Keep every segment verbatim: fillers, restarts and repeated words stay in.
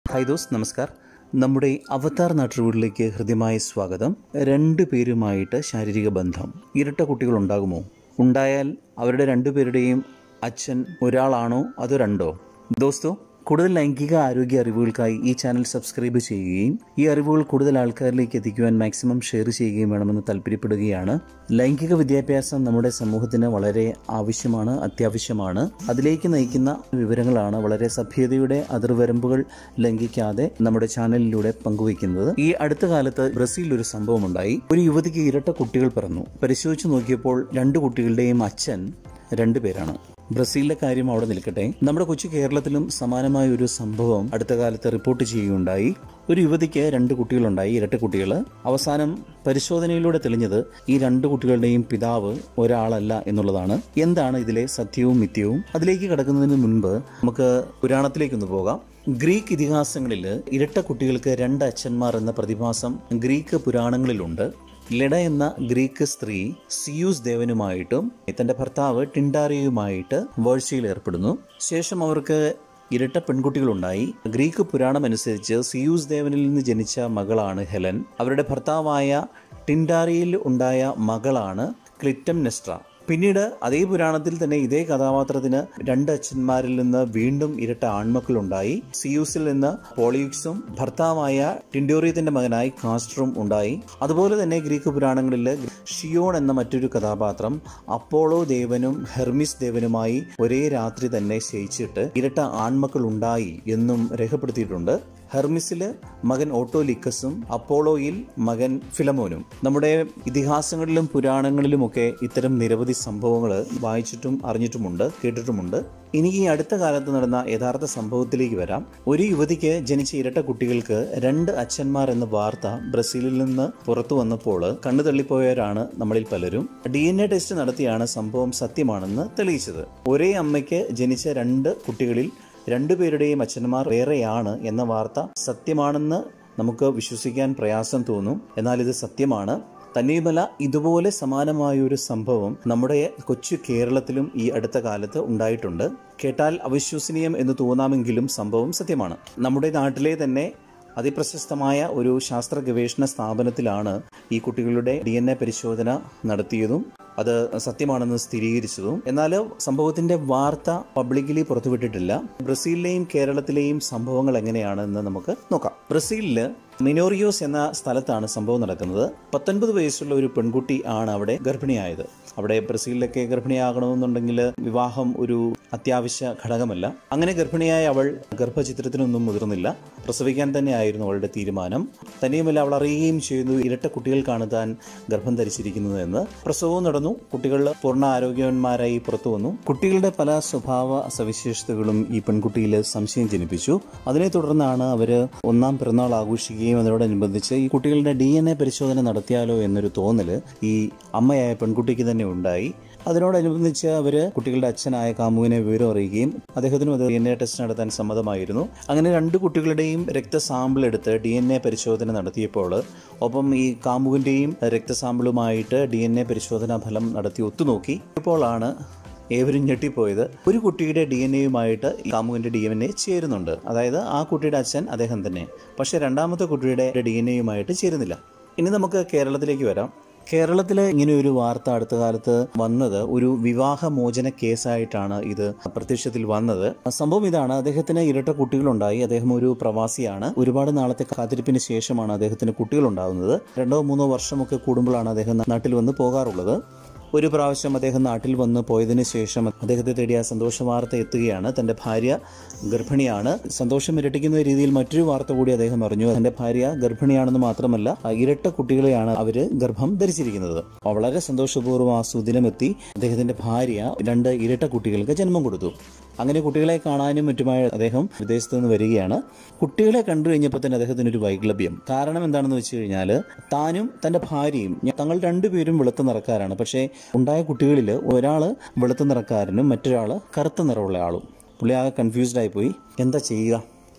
Hi those, നമസ്കാർ. നമ്മുടെ അവതാർ നാട്ടുവീട്ടിലേക്ക് ഹൃദ്യമായ സ്വാഗതം. രണ്ടു പേരുമായിട്ട് ശാരീരിക ബന്ധം, ഇരട്ട കുട്ടികൾ ഉണ്ടാകുമോ? ഉണ്ടായാൽ അവരുടെ രണ്ടുപേരുടെയും അച്ഛൻ ഒരാളാണോ അതോ രണ്ടോ? ദോസ്തോ, കൂടുതൽ ലൈംഗിക ആരോഗ്യ അറിവുകൾക്കായി ഈ ചാനൽ സബ്സ്ക്രൈബ് ചെയ്യുകയും ഈ അറിവുകൾ കൂടുതൽ ആൾക്കാരിലേക്ക് എത്തിക്കുവാൻ മാക്സിമം ഷെയർ ചെയ്യുകയും വേണമെന്ന് താല്പര്യപ്പെടുകയാണ്. ലൈംഗിക വിദ്യാഭ്യാസം നമ്മുടെ സമൂഹത്തിന് വളരെ ആവശ്യമാണ്, അത്യാവശ്യമാണ്. അതിലേക്ക് നയിക്കുന്ന വിവരങ്ങളാണ് വളരെ സഭ്യതയുടെ അതിർവരമ്പുകൾ ലംഘിക്കാതെ നമ്മുടെ ചാനലിലൂടെ പങ്കുവയ്ക്കുന്നത്. ഈ അടുത്ത കാലത്ത് ബ്രസീലിൽ ഒരു സംഭവം ഉണ്ടായി. ഒരു യുവതിക്ക് ഇരട്ട കുട്ടികൾ പിറന്നു. പരിശോധിച്ചു നോക്കിയപ്പോൾ രണ്ടു കുട്ടികളുടെയും അച്ഛൻ രണ്ടുപേരാണ്. ബ്രസീലിലെ കാര്യം അവിടെ നിൽക്കട്ടെ, നമ്മുടെ കൊച്ചു കേരളത്തിലും സമാനമായ ഒരു സംഭവം അടുത്ത കാലത്ത് റിപ്പോർട്ട് ചെയ്യുകയുണ്ടായി. ഒരു യുവതിക്ക് രണ്ട് കുട്ടികളുണ്ടായി, ഇരട്ട കുട്ടികൾ. അവസാനം പരിശോധനയിലൂടെ തെളിഞ്ഞത് ഈ രണ്ട് കുട്ടികളുടെയും പിതാവ് ഒരാളല്ല എന്നുള്ളതാണ്. എന്താണ് ഇതിലെ സത്യവും മിഥ്യവും? അതിലേക്ക് കടക്കുന്നതിന് മുൻപ് നമുക്ക് പുരാണത്തിലേക്കൊന്ന് പോകാം. ഗ്രീക്ക് ഇതിഹാസങ്ങളിൽ ഇരട്ട കുട്ടികൾക്ക് രണ്ട് അച്ഛന്മാർ എന്ന പ്രതിഭാസം ഗ്രീക്ക് പുരാണങ്ങളിലുണ്ട്. ലെഡ എന്ന ഗ്രീക്ക് സ്ത്രീ സിയൂസ് ദേവനുമായിട്ടും തന്റെ ഭർത്താവ് ടിൻഡാറിയുമായിട്ട് വേഴ്ചയിൽ ഏർപ്പെടുന്നു. ശേഷം അവർക്ക് ഇരട്ട പെൺകുട്ടികളുണ്ടായി. ഗ്രീക്ക് പുരാണം അനുസരിച്ച് സിയൂസ് ദേവനിൽ നിന്ന് ജനിച്ച മകളാണ് ഹെലൻ. അവരുടെ ഭർത്താവായ ടിൻഡാറിയിൽ ഉണ്ടായ മകളാണ് ക്ലിറ്റംനെസ്ട്ര. പിന്നീട് അതേ പുരാണത്തിൽ തന്നെ ഇതേ കഥാപാത്രത്തിന് രണ്ട് അച്ഛന്മാരിൽ നിന്ന് വീണ്ടും ഇരട്ട ആൺമക്കളുണ്ടായി. സിയൂസിൽ നിന്ന് പോളിയുക്സും ഭർത്താവായ ടിൻഡോറിയത്തിന്റെ മകനായി കാസ്റ്ററും ഉണ്ടായി. അതുപോലെ തന്നെ ഗ്രീക്ക് പുരാണങ്ങളിൽ ഷിയോൺ എന്ന മറ്റൊരു കഥാപാത്രം അപ്പോളോ ദേവനും ഹെർമിസ് ദേവനുമായി ഒരേ രാത്രി തന്നെ ശയിച്ചിട്ട് ഇരട്ട ആൺമക്കൾ ഉണ്ടായി എന്നും രേഖപ്പെടുത്തിയിട്ടുണ്ട്. ഹെർമിസില് മകൻ ഓട്ടോലിക്കസും അപ്പോളോയിൽ മകൻ ഫിലമോനും. നമ്മുടെ ഇതിഹാസങ്ങളിലും പുരാണങ്ങളിലുമൊക്കെ ഇത്തരം നിരവധി സംഭവങ്ങൾ വായിച്ചിട്ടും അറിഞ്ഞിട്ടുമുണ്ട്, കേട്ടിട്ടുമുണ്ട്. ഇനി ഈ അടുത്ത കാലത്ത് നടന്ന യഥാർത്ഥ സംഭവത്തിലേക്ക് വരാം. ഒരു യുവതിക്ക് ജനിച്ച ഇരട്ട കുട്ടികൾക്ക് രണ്ട് അച്ഛന്മാർ എന്ന വാർത്ത ബ്രസീലിൽ നിന്ന് പുറത്തു വന്നപ്പോൾ കണ്ണു തള്ളിപ്പോയവരാണ് നമ്മളിൽ പലരും. ഡി എൻ എ ടെസ്റ്റ് നടത്തിയാണ് സംഭവം സത്യമാണെന്ന് തെളിയിച്ചത്. ഒരേ അമ്മയ്ക്ക് ജനിച്ച രണ്ട് കുട്ടികളിൽ രണ്ടുപേരുടെയും അച്ഛന്മാർ വേറെയാണ് എന്ന വാർത്ത സത്യമാണെന്ന് നമുക്ക് വിശ്വസിക്കാൻ പ്രയാസം തോന്നും. എന്നാൽ ഇത് സത്യമാണ്. തന്നെയുമല്ല, ഇതുപോലെ സമാനമായൊരു സംഭവം നമ്മുടെ കൊച്ചു കേരളത്തിലും ഈ അടുത്ത കാലത്ത് ഉണ്ടായിട്ടുണ്ട്. കേട്ടാൽ അവിശ്വസനീയം എന്ന് തോന്നാമെങ്കിലും സംഭവം സത്യമാണ്. നമ്മുടെ നാട്ടിലെ തന്നെ അതിപ്രശസ്തമായ ഒരു ശാസ്ത്ര ഗവേഷണ സ്ഥാപനത്തിലാണ് ഈ കുട്ടികളുടെ ഡി എൻ എ പരിശോധന നടത്തിയതും അത് സത്യമാണെന്ന് സ്ഥിരീകരിച്ചതും. എന്നാൽ സംഭവത്തിന്റെ വാർത്ത പബ്ലിക്കലി പുറത്തുവിട്ടിട്ടില്ല. ബ്രസീലിലെയും കേരളത്തിലെയും സംഭവങ്ങൾ എങ്ങനെയാണെന്ന് നമുക്ക് നോക്കാം. ബ്രസീലില് മിനോറിയോസ് എന്ന സ്ഥലത്താണ് സംഭവം നടക്കുന്നത്. പത്തൊൻപത് വയസ്സുള്ള ഒരു പെൺകുട്ടി ആണ് അവിടെ ഗർഭിണിയായത്. അവിടെ ബ്രസീലിലൊക്കെ ഗർഭിണിയാകണമെന്നുണ്ടെങ്കിൽ വിവാഹം ഒരു അത്യാവശ്യ ഘടകമല്ല. അങ്ങനെ ഗർഭിണിയായ അവൾ ഗർഭചിത്രത്തിനൊന്നും മുതിർന്നില്ല. പ്രസവിക്കാൻ തന്നെയായിരുന്നു അവളുടെ തീരുമാനം. തന്നെയുമല്ല, അവൾ അറിയുകയും ചെയ്യുന്നു ഇരട്ട കുട്ടികൾക്കാണ് താൻ ഗർഭം ധരിച്ചിരിക്കുന്നത് എന്ന്. പ്രസവവും നടന്നു. കുട്ടികൾ പൂർണ്ണ ആരോഗ്യവാന്മാരായി പുറത്തു വന്നു. കുട്ടികളുടെ പല സ്വഭാവ സവിശേഷതകളും ഈ പെൺകുട്ടിയിൽ സംശയം ജനിപ്പിച്ചു. അതിനെ തുടർന്നാണ് അവര് ഒന്നാം പിറന്നാൾ ആഘോഷിക്കുകയും അതിനോടനുബന്ധിച്ച് ഈ കുട്ടികളുടെ ഡി എൻ എ പരിശോധന നടത്തിയാലോ എന്നൊരു തോന്നല് ഈ അമ്മയായ പെൺകുട്ടിക്ക് തന്നെ ഉണ്ടായി. അതിനോടനുബന്ധിച്ച് അവര് കുട്ടികളുടെ അച്ഛനായ കാമുവിനെ വിവരം അറിയുകയും അദ്ദേഹത്തിനും അത് ഡി എൻ എ ടെസ്റ്റ് നടത്താൻ സമ്മതമായിരുന്നു. അങ്ങനെ രണ്ട് കുട്ടികളുടെയും രക്തസാമ്പിൾ എടുത്ത് ഡി എൻ എ പരിശോധന നടത്തിയപ്പോൾ ഒപ്പം ഈ കാമുവിന്റെയും രക്തസാമ്പിളുമായിട്ട് ഡി എൻ എ പരിശോധനാ ഫലം നടത്തി ഒത്തുനോക്കി. ഇപ്പോഴാണ് ഏവരും ഞെട്ടിപ്പോയത്. ഒരു കുട്ടിയുടെ ഡി എൻ എയുമായിട്ട് കാമുവിന്റെ ഡി എൻ എ ചേരുന്നുണ്ട്. അതായത് ആ കുട്ടിയുടെ അച്ഛൻ അദ്ദേഹം തന്നെ. പക്ഷെ രണ്ടാമത്തെ കുട്ടിയുടെ ഡി എൻ എയുമായിട്ട് ചേരുന്നില്ല. ഇനി നമുക്ക് കേരളത്തിലേക്ക് വരാം. കേരളത്തിൽ ഇങ്ങനെ ഒരു വാർത്ത അടുത്ത കാലത്ത് വന്നത് ഒരു വിവാഹമോചന കേസായിട്ടാണ് ഇത് പ്രത്യക്ഷത്തിൽ വന്നത്. സംഭവം ഇതാണ്: അദ്ദേഹത്തിന് ഇരട്ട കുട്ടികളുണ്ടായി. അദ്ദേഹം ഒരു പ്രവാസിയാണ്. ഒരുപാട് നാളത്തെ കാത്തിരിപ്പിന് ശേഷമാണ് അദ്ദേഹത്തിന് കുട്ടികളുണ്ടാകുന്നത്. രണ്ടോ മൂന്നോ വർഷമൊക്കെ കൂടുമ്പോഴാണ് അദ്ദേഹം നാട്ടിൽ വന്ന് പോകാറുള്ളത്. ഒരു പ്രാവശ്യം അദ്ദേഹം നാട്ടിൽ വന്ന് പോയതിനു ശേഷം അദ്ദേഹത്തെ തേടി ആ സന്തോഷ വാർത്ത എത്തുകയാണ്. തന്റെ ഭാര്യ ഗർഭിണിയാണ്. സന്തോഷം ഇരട്ടിക്കുന്ന രീതിയിൽ മറ്റൊരു വാർത്ത കൂടി അദ്ദേഹം അറിഞ്ഞു. തന്റെ ഭാര്യ ഗർഭിണിയാണെന്ന് മാത്രമല്ല, ഇരട്ട കുട്ടികളെയാണ് അവര് ഗർഭം ധരിച്ചിരിക്കുന്നത്. വളരെ സന്തോഷപൂർവ്വം ആ സുദിനമെത്തി. അദ്ദേഹത്തിന്റെ ഭാര്യ രണ്ട് ഇരട്ട കുട്ടികൾക്ക് ജന്മം കൊടുത്തു. അങ്ങനെ കുട്ടികളെ കാണാനും മറ്റുമായി അദ്ദേഹം വിദേശത്ത് നിന്ന് വരികയാണ്. കുട്ടികളെ കണ്ടു കഴിഞ്ഞപ്പോൾ തന്നെ അദ്ദേഹത്തിന് ഒരു വൈക്ലഭ്യം. കാരണം എന്താണെന്ന് വെച്ച് കഴിഞ്ഞാൽ, താനും തന്റെ ഭാര്യയും തങ്ങൾ രണ്ടുപേരും വെളുത്ത നിറക്കാരാണ്. പക്ഷേ ഉണ്ടായ കുട്ടികളിൽ ഒരാള് വെളുത്ത നിറക്കാരനും മറ്റൊരാള് കറുത്ത നിറമുള്ള ആളും. പുള്ളി ആകെ കൺഫ്യൂസ്ഡ് ആയിപ്പോയി. എന്താ ചെയ്യുക?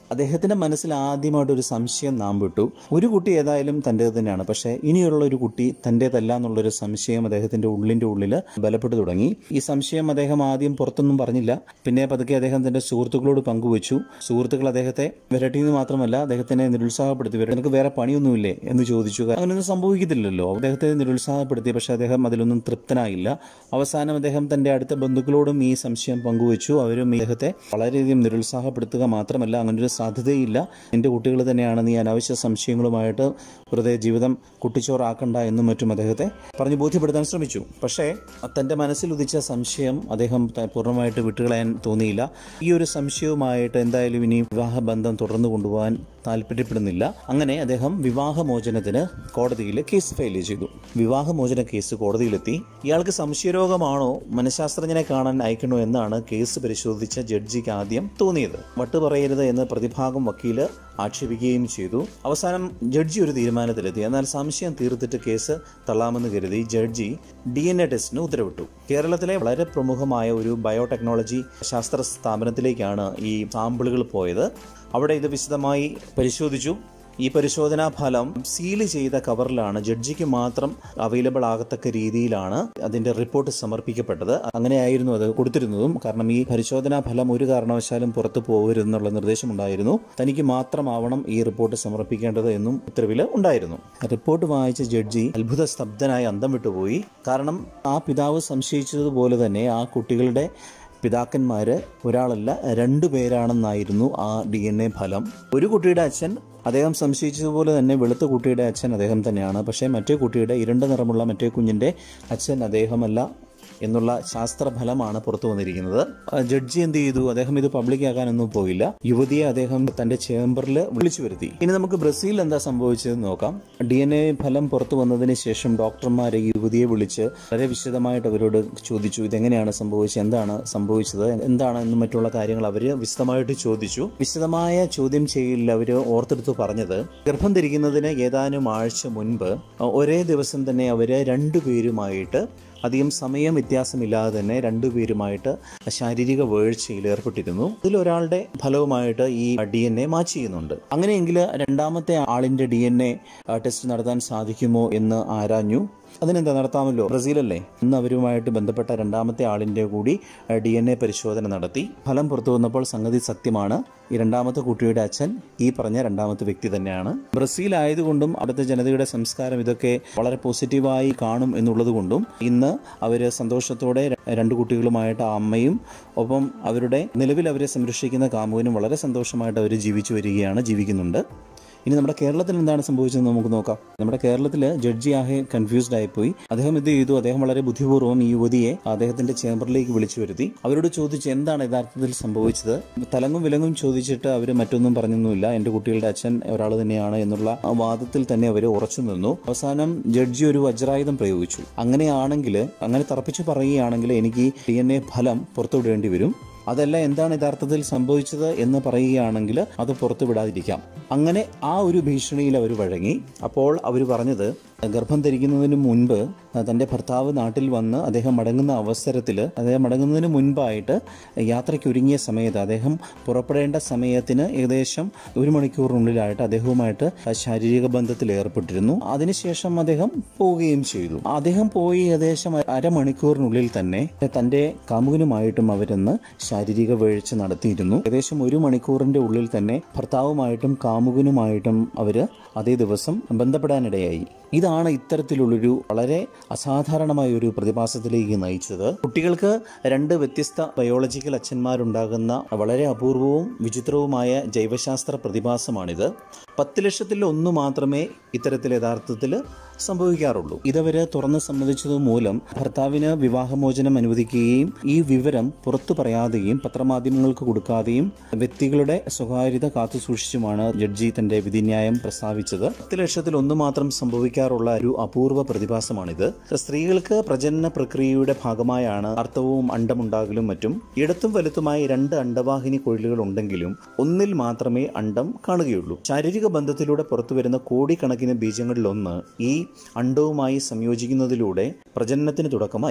അദ്ദേഹത്തിൻ്റെ മനസ്സിൽ ആദ്യമായിട്ടൊരു സംശയം നാം വിട്ടു. ഒരു കുട്ടി ഏതായാലും തൻ്റേത് തന്നെയാണ്, പക്ഷേ ഇനിയുള്ള ഒരു കുട്ടി തൻ്റേതല്ല എന്നുള്ളൊരു സംശയം അദ്ദേഹത്തിൻ്റെ ഉള്ളിൻ്റെ ഉള്ളിൽ ബലപ്പെട്ടു തുടങ്ങി. ഈ സംശയം അദ്ദേഹം ആദ്യം പുറത്തൊന്നും പറഞ്ഞില്ല. പിന്നെ പതുക്കെ അദ്ദേഹം തൻ്റെ സുഹൃത്തുക്കളോട് പങ്കുവച്ചു. സുഹൃത്തുക്കൾ അദ്ദേഹത്തെ വിരട്ടിയെന്ന് മാത്രമല്ല അദ്ദേഹത്തിനെ നിരുത്സാഹപ്പെടുത്തി. നിനക്ക് വേറെ പണിയൊന്നുമില്ലേ എന്ന് ചോദിച്ചു. അങ്ങനെയൊന്നും സംഭവിക്കത്തില്ലല്ലോ. അദ്ദേഹത്തെ നിരുത്സാഹപ്പെടുത്തി. പക്ഷേ അദ്ദേഹം അതിലൊന്നും തൃപ്തനായില്ല. അവസാനം അദ്ദേഹം തൻ്റെ അടുത്ത ബന്ധുക്കളോടും ഈ സംശയം പങ്കുവച്ചു. അവരും ഇദ്ദേഹത്തെ വളരെയധികം നിരുത്സാഹപ്പെടുത്തുക മാത്രമല്ല, അങ്ങനൊരു സാധ്യതയില്ല, എൻ്റെ കുട്ടികൾ തന്നെയാണ്, നീ അനാവശ്യ സംശയങ്ങളുമായിട്ട് വെറുതെ ജീവിതം കുട്ടിച്ചോറാക്കണ്ട എന്നും മറ്റും അദ്ദേഹത്തെ പറഞ്ഞ് ബോധ്യപ്പെടുത്താൻ ശ്രമിച്ചു. പക്ഷേ തൻ്റെ മനസ്സിൽ ഉദിച്ച സംശയം അദ്ദേഹം പൂർണ്ണമായിട്ട് വിട്ടുകളയാൻ തോന്നിയില്ല. ഈ ഒരു സംശയവുമായിട്ട് എന്തായാലും ഇനി വിവാഹബന്ധം തുടർന്നു കൊണ്ടുപോകാൻ താല്പര്യപ്പെടുന്നില്ല. അങ്ങനെ അദ്ദേഹം വിവാഹമോചനത്തിന് കോടതിയിൽ കേസ് ഫയൽ ചെയ്തു. വിവാഹമോചന കേസ് കോടതിയിലെത്തി. ഇയാൾക്ക് സംശയരോഗമാണോ മനഃശാസ്ത്രജ്ഞനെ കാണാൻ അയക്കണോ എന്നാണ് കേസ് പരിശോധിച്ച ജഡ്ജിക്ക് ആദ്യം തോന്നിയത്. വട്ട് പറയരുത് എന്ന് പ്രതിഭാഗം വക്കീല് ആക്ഷേപിക്കുകയും ചെയ്തു. അവസാനം ജഡ്ജി ഒരു തീരുമാനത്തിലെത്തി. എന്നാൽ സംശയം തീർത്തിട്ട് കേസ് തള്ളാമെന്ന് കരുതി ജഡ്ജി ഡി എൻ എ ടെസ്റ്റിന് ഉത്തരവിട്ടു. കേരളത്തിലെ വളരെ പ്രമുഖമായ ഒരു ബയോടെക്നോളജി ശാസ്ത്ര സ്ഥാപനത്തിലേക്കാണ് ഈ സാമ്പിളുകൾ പോയത്. അവിടെ ഇത് വിശദമായി പരിശോധിച്ചു. ഈ പരിശോധനാ ഫലം സീൽ ചെയ്ത കവറിലാണ്, ജഡ്ജിക്ക് മാത്രം അവൈലബിൾ ആകത്തക്ക രീതിയിലാണ് അതിൻ്റെ റിപ്പോർട്ട് സമർപ്പിക്കപ്പെട്ടത്. അങ്ങനെയായിരുന്നു അത് കൊടുത്തിരുന്നതും. കാരണം ഈ പരിശോധനാ ഫലം ഒരു കാരണവശാലും പുറത്തു പോകരുതെന്നുള്ള നിർദ്ദേശമുണ്ടായിരുന്നു. തനിക്ക് മാത്രമാവണം ഈ റിപ്പോർട്ട് സമർപ്പിക്കേണ്ടത് എന്നും ഉത്തരവിൽ ഉണ്ടായിരുന്നു. റിപ്പോർട്ട് വായിച്ച ജഡ്ജി അത്ഭുത സ്തബ്ധനായി അന്തം വിട്ടുപോയി. കാരണം ആ പിതാവ് സംശയിച്ചതുപോലെ തന്നെ ആ കുട്ടികളുടെ പിതാക്കന്മാർ ഒരാളല്ല രണ്ടു പേരാണെന്നായിരുന്നു ആ ഡി എൻ എ ഫലം. ഒരു കുട്ടിയുടെ അച്ഛൻ അദ്ദേഹം സംശയിച്ചതുപോലെ തന്നെ വെളുത്ത കുട്ടിയുടെ അച്ഛൻ അദ്ദേഹം തന്നെയാണ്. പക്ഷേ മറ്റേ കുട്ടിയുടെ ഇരുണ്ട നിറമുള്ള മറ്റേ കുഞ്ഞിൻ്റെ അച്ഛൻ അദ്ദേഹമല്ല എന്നുള്ള ശാസ്ത്രഫലമാണ് പുറത്തു വന്നിരിക്കുന്നത്. ജഡ്ജി എന്ത് ചെയ്തു? അദ്ദേഹം ഇത് പബ്ലിക് ആക്കാനൊന്നും പോയില്ല. യുവതിയെ അദ്ദേഹം തന്റെ ചേംബറിൽ വിളിച്ചു വരുത്തി. ഇനി നമുക്ക് ബ്രസീലിൽ എന്താ സംഭവിച്ചതെന്ന് നോക്കാം. ഡി എൻ എ ഫലം പുറത്തു വന്നതിന് ശേഷം ഡോക്ടർമാരെ യുവതിയെ വിളിച്ച് വളരെ വിശദമായിട്ട് അവരോട് ചോദിച്ചു, ഇതെങ്ങനെയാണ് സംഭവിച്ചത്, എന്താണ് സംഭവിച്ചത്, എന്താണ് എന്നും മറ്റുള്ള കാര്യങ്ങൾ അവർ വിശദമായിട്ട് ചോദിച്ചു. വിശദമായ ചോദ്യം ചെയ്യലിൽ അവർ ഓർത്തെടുത്ത് പറഞ്ഞത്, ഗർഭം ധരിക്കുന്നതിന് ഏതാനും ആഴ്ച മുൻപ് ഒരേ ദിവസം തന്നെ അവർ രണ്ടുപേരുമായിട്ട് അധികം സമയം വ്യത്യാസമില്ലാതെ തന്നെ രണ്ടുപേരുമായിട്ട് ശാരീരിക വീഴ്ചയിൽ ഏർപ്പെട്ടിരുന്നു. ഇതിലൊരാളുടെ ഫലവുമായിട്ട് ഈ ഡി എൻ എ മാച്ച് ചെയ്യുന്നുണ്ട്. അങ്ങനെയെങ്കിൽ രണ്ടാമത്തെ ആളിന്റെ ഡി എൻ എ ടെസ്റ്റ് നടത്താൻ സാധിക്കുമോ എന്ന് ആരാഞ്ഞു. അതിനെന്താ, നടത്താമല്ലോ, ബ്രസീലല്ലേ. ഇന്ന് അവരുമായിട്ട് ബന്ധപ്പെട്ട രണ്ടാമത്തെ ആളിൻ്റെ കൂടി ഡി എൻ എ പരിശോധന നടത്തി. ഫലം പുറത്തു വന്നപ്പോൾ സംഗതി സത്യമാണ്. ഈ രണ്ടാമത്തെ കുട്ടിയുടെ അച്ഛൻ ഈ പറഞ്ഞ രണ്ടാമത്തെ വ്യക്തി തന്നെയാണ്. ബ്രസീൽ ആയതുകൊണ്ടും അവിടുത്തെ ജനതയുടെ സംസ്കാരം ഇതൊക്കെ വളരെ പോസിറ്റീവായി കാണും എന്നുള്ളത് കൊണ്ടും ഇന്ന് അവർ സന്തോഷത്തോടെ രണ്ട് കുട്ടികളുമായിട്ട് അമ്മയും ഒപ്പം അവരുടെ നിലവിൽ അവരെ സംരക്ഷിക്കുന്ന കാമുകനും വളരെ സന്തോഷമായിട്ട് അവർ ജീവിച്ചു വരികയാണ്, ജീവിക്കുന്നുണ്ട്. ഇനി നമ്മുടെ കേരളത്തിൽ എന്താണ് സംഭവിച്ചതെന്ന് നമുക്ക് നോക്കാം. നമ്മുടെ കേരളത്തിൽ ജഡ്ജി ആകെ കൺഫ്യൂസ്ഡ് ആയിപ്പോയി. അദ്ദേഹം ഇത് ചെയ്തു. അദ്ദേഹം വളരെ ബുദ്ധിപൂർവ്വം ഈ യുവതിയെ അദ്ദേഹത്തിന്റെ ചേംബറിലേക്ക് വിളിച്ചു വരുത്തി. അവരോട് ചോദിച്ചു എന്താണ് യഥാർത്ഥത്തിൽ സംഭവിച്ചത്. തലങ്ങും വിലങ്ങും ചോദിച്ചിട്ട് അവർ മറ്റൊന്നും പറഞ്ഞൊന്നുമില്ല. എൻ്റെ കുട്ടികളുടെ അച്ഛൻ ഒരാൾ തന്നെയാണ് എന്നുള്ള വാദത്തിൽ തന്നെ അവർ ഉറച്ചു നിന്നു. അവസാനം ജഡ്ജി ഒരു വജ്രായുധം പ്രയോഗിച്ചു. അങ്ങനെയാണെങ്കിൽ, അങ്ങനെ തറപ്പിച്ച് പറയുകയാണെങ്കിൽ എനിക്ക് ഡി എൻ എ ഫലം പുറത്തുവിടേണ്ടി വരും. അതല്ല, എന്താണ് യഥാർത്ഥത്തിൽ സംഭവിച്ചത് എന്ന് പറയുകയാണെങ്കിൽ അത് പുറത്തു വിടാതിരിക്കാം. അങ്ങനെ ആ ഒരു ഭീഷണിയിൽ അവർ വഴങ്ങി. അപ്പോൾ അവർ പറഞ്ഞത്, ഗർഭം ധരിക്കുന്നതിന് മുൻപ് തൻ്റെ ഭർത്താവ് നാട്ടിൽ വന്ന് അദ്ദേഹം മടങ്ങുന്ന അവസരത്തിൽ, അദ്ദേഹം മടങ്ങുന്നതിന് മുൻപായിട്ട് യാത്രയ്ക്കൊരുങ്ങിയ സമയത്ത്, അദ്ദേഹം പുറപ്പെടേണ്ട സമയത്തിന് ഏകദേശം ഒരു മണിക്കൂറിനുള്ളിലായിട്ട് അദ്ദേഹവുമായിട്ട് ശാരീരിക ബന്ധത്തിൽ ഏർപ്പെട്ടിരുന്നു. അതിനുശേഷം അദ്ദേഹം പോവുകയും ചെയ്തു. അദ്ദേഹം പോയി ഏകദേശം അരമണിക്കൂറിനുള്ളിൽ തന്നെ തൻ്റെ കാമുകനുമായിട്ടും അവരെന്ന് ശാരീരിക വീഴ്ച നടത്തിയിരുന്നു. ഏകദേശം ഒരു മണിക്കൂറിൻ്റെ ഉള്ളിൽ തന്നെ ഭർത്താവുമായിട്ടും കാമുകനുമായിട്ടും അവർ അതേ ദിവസം ബന്ധപ്പെടാനിടയായി. ഇതാണ് ഇത്തരത്തിലുള്ളൊരു വളരെ അസാധാരണമായ ഒരു പ്രതിഭാസത്തിലേക്ക് നയിച്ചത്. കുട്ടികൾക്ക് രണ്ട് വ്യത്യസ്ത ബയോളജിക്കൽ അച്ഛന്മാരുണ്ടാകുന്ന വളരെ അപൂർവവും വിചിത്രവുമായ ജൈവശാസ്ത്ര പ്രതിഭാസമാണിത്. പത്ത് ലക്ഷത്തിൽ ഒന്ന് മാത്രമേ ഇത്തരത്തിൽ യഥാർത്ഥത്തിൽ സംഭവിക്കാറുള്ളൂ. ഇതവര് തുറന്ന് സമ്മതിച്ചത് മൂലം ഭർത്താവിന് വിവാഹമോചനം അനുവദിക്കുകയും ഈ വിവരം പുറത്തു പറയാതെയും പത്രമാധ്യമങ്ങൾക്ക് കൊടുക്കാതെയും വ്യക്തികളുടെ സ്വകാര്യത കാത്തുസൂക്ഷിച്ചുമാണ് ജഡ്ജി തന്റെ വിധിന്യായം പ്രസ്താവിച്ചത്. പത്ത് ലക്ഷത്തിൽ ഒന്ന് മാത്രം സംഭവിക്കാറുള്ള ഒരു അപൂർവ പ്രതിഭാസമാണിത്. സ്ത്രീകൾക്ക് പ്രജനന പ്രക്രിയയുടെ ഭാഗമായാണ് അർത്ഥവും അണ്ടമുണ്ടാകലും മറ്റും. ഇടത്തും വലുത്തുമായി രണ്ട് അണ്ടവാഹിനി കൊഴിലുകൾ ഉണ്ടെങ്കിലും ഒന്നിൽ മാത്രമേ അണ്ടം കാണുകയുള്ളൂ. ശാരീരിക ബന്ധത്തിലൂടെ പുറത്തുവരുന്ന കോടിക്കണക്കിന് ബീജങ്ങളിലൊന്ന് ഈ അണ്ടവുമായി സംയോജിക്കുന്നതിലൂടെ പ്രജനനത്തിന് തുടക്കമായി.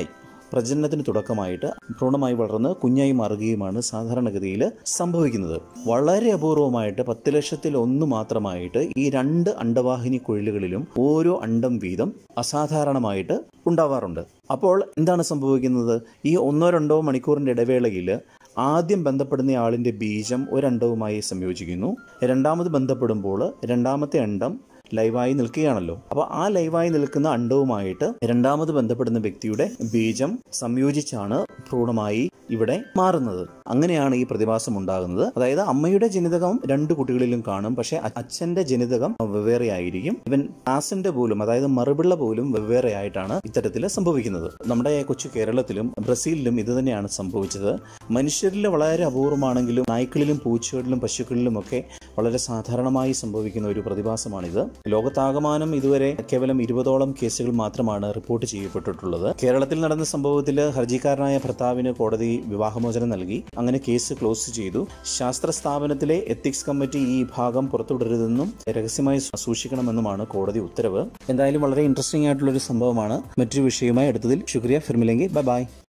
പ്രജനനത്തിന് തുടക്കമായിട്ട് ഭ്രൂണമായി വളർന്ന് കുഞ്ഞായി മാറുകയുമാണ് സാധാരണഗതിയിൽ സംഭവിക്കുന്നത്. വളരെ അപൂർവമായിട്ട് പത്ത് ലക്ഷത്തിൽ ഒന്ന് മാത്രമായിട്ട് ഈ രണ്ട് അണ്ടവാഹിനി കുഴലുകളിലും ഓരോ അണ്ടം വീതം അസാധാരണമായിട്ട് ഉണ്ടാവാറുണ്ട്. അപ്പോൾ എന്താണ് സംഭവിക്കുന്നത്? ഈ ഒന്നോ രണ്ടോ മണിക്കൂറിൻ്റെ ഇടവേളയിൽ ആദ്യം ബന്ധപ്പെടുന്ന ആളിൻ്റെ ബീജം ഒരണ്ടവുമായി സംയോജിക്കുന്നു. രണ്ടാമത് ബന്ധപ്പെടുമ്പോൾ രണ്ടാമത്തെ അണ്ടം ലൈവായി നിൽക്കുകയാണല്ലോ. അപ്പോൾ ആ ലൈവായി നിൽക്കുന്ന അണ്ടവുമായിട്ട് രണ്ടാമത് ബന്ധപ്പെടുന്ന വ്യക്തിയുടെ ബീജം സംയോജിച്ചാണ് ഭ്രൂണമായി ഇവിടെ മാറുന്നത്. അങ്ങനെയാണ് ഈ പ്രതിഭാസം ഉണ്ടാകുന്നത്. അതായത് അമ്മയുടെ ജനിതകം രണ്ട് കുട്ടികളിലും കാണും, പക്ഷെ അച്ഛന്റെ ജനിതകം വെവ്വേറെ ആയിരിക്കും. ഇവൻ ആസിന്റെ പോലും, അതായത് മറുപിള്ള പോലും വെവ്വേറെ ആയിട്ടാണ് ഇത്തരത്തിൽ സംഭവിക്കുന്നത്. നമ്മുടെ കൊച്ചു കേരളത്തിലും ബ്രസീലിലും ഇത് തന്നെയാണ് സംഭവിച്ചത്. മനുഷ്യരിൽ വളരെ അപൂർവമാണെങ്കിലും നായ്ക്കളിലും പൂച്ചകളിലും പശുക്കളിലും ഒക്കെ വളരെ സാധാരണമായി സംഭവിക്കുന്ന ഒരു പ്രതിഭാസമാണിത്. ലോകത്താകമാനം ഇതുവരെ കേവലം ഇരുപതോളം കേസുകൾ മാത്രമാണ് റിപ്പോർട്ട് ചെയ്യപ്പെട്ടിട്ടുള്ളത്. കേരളത്തിൽ നടന്ന സംഭവത്തിൽ ഹർജിക്കാരനായ ഭർത്താവിന് കോടതി വിവാഹമോചനം നൽകി. അങ്ങനെ കേസ് ക്ലോസ് ചെയ്തു. ശാസ്ത്ര സ്ഥാപനത്തിലെ എത്തിക്സ് കമ്മിറ്റി ഈ ഭാഗം പുറത്തുവിടരുതെന്നും രഹസ്യമായി സൂക്ഷിക്കണമെന്നുമാണ് കോടതി ഉത്തരവ്. എന്തായാലും വളരെ ഇൻട്രസ്റ്റിംഗ് ആയിട്ടുള്ള ഒരു സംഭവമാണ്. മറ്റൊരു വിഷയവുമായി അടുത്തതിൽ ശുക്രിയ. ഫിർ മിലെങ്കി. Bye bye.